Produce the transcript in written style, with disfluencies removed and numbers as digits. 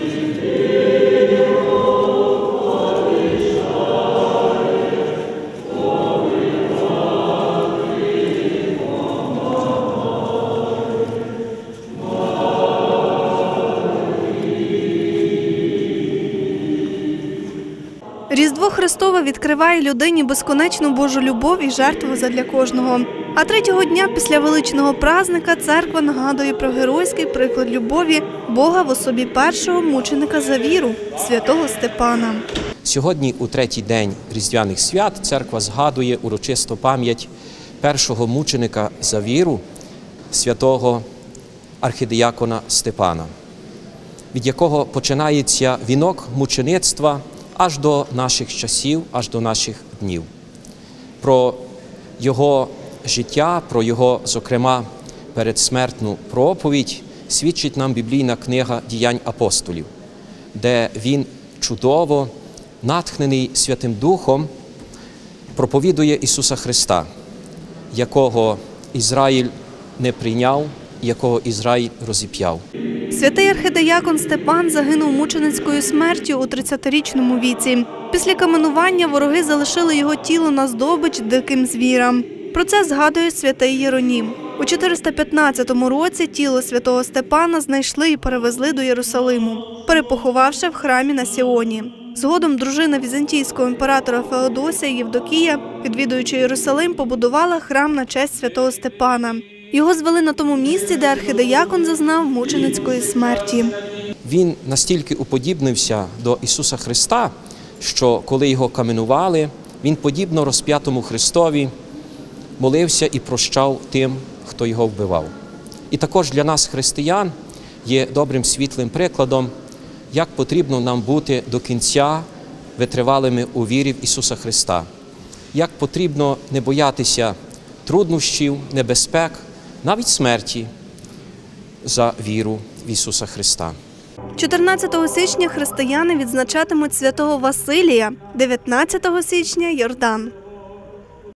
Різдво Христове відкриває людині безконечну Божу любов і жертву задля кожного. А третього дня після величного празника церква нагадує про геройський приклад любові Бога в особі першого мученика за віру – святого Степана. Сьогодні, у третій день Різдвяних свят, церква згадує урочисту пам'ять першого мученика за віру – святого архидіякона Степана, від якого починається вінок мучеництва аж до наших часів, аж до наших днів. Про його життя, про його, зокрема, передсмертну проповідь свідчить нам біблійна книга «Діянь апостолів», де він чудово, натхнений Святим Духом, проповідує Ісуса Христа, якого Ізраїль не прийняв, якого Ізраїль розіп'яв. Святий архидіякон Степан загинув мученицькою смертю у 30-річному віці. Після каменування вороги залишили його тіло на здобич диким звірам. Про це згадує святий Єронім. У 415 році тіло святого Степана знайшли і перевезли до Єрусалиму, перепоховавши в храмі на Сіоні. Згодом дружина візантійського імператора Феодосія Євдокія, відвідуючи Єрусалим, побудувала храм на честь святого Степана. Його звели на тому місці, де архидіякон зазнав мученицької смерті. Він настільки уподібнився до Ісуса Христа, що коли його каменували, він, подібно розп'ятому Христові, молився і прощав тим, хто його вбивав. І також для нас, християн, є добрим світлим прикладом, як потрібно нам бути до кінця витривалими у вірі в Ісуса Христа, як потрібно не боятися труднощів, небезпек, навіть смерті за віру в Ісуса Христа. 14 січня християни відзначатимуть святого Василія, 19 січня – Йордан.